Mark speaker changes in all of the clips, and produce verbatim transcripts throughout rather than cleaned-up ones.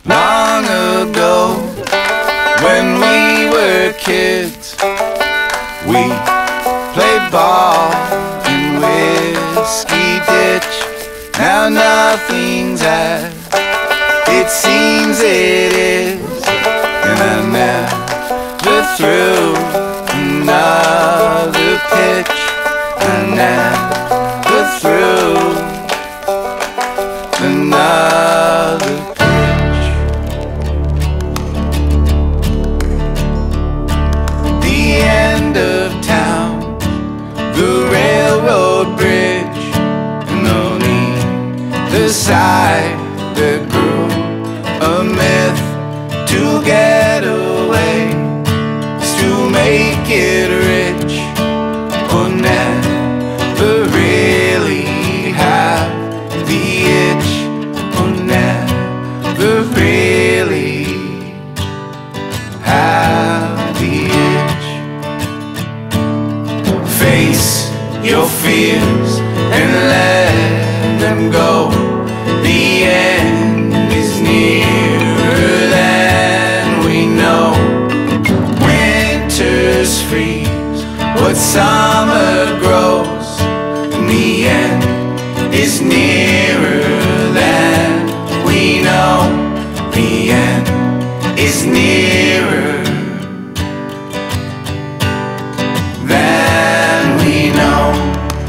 Speaker 1: long ago, when we were kids, we played ball in Whiskey Ditch. Now nothing's as it seems it is, and I never threw another pitch. I never threw another pitch. The end of town, the railroad bridge, and on either side there grew a myth. To get away is to make it rich, or never really have the itch, or never really have the itch. Face your fears and let them go. The end is nearer than we know. Winters freeze, but summer grows, and the end is nearer than we know. The end is nearer than we know.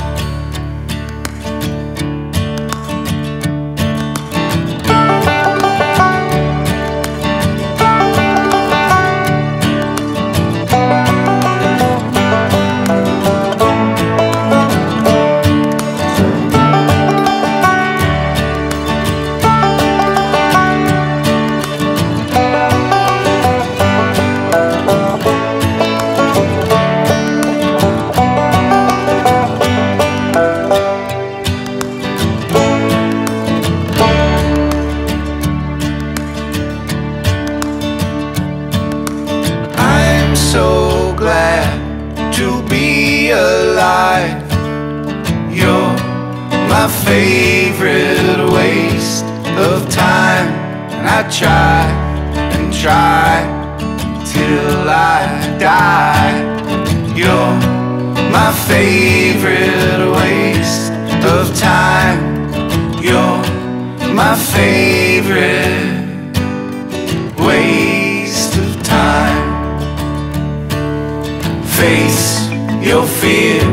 Speaker 1: So glad to be alive. You're my favorite waste of time, and I try and try till I die. You're my favorite waste of time. You're my favorite waste of time. Face your fear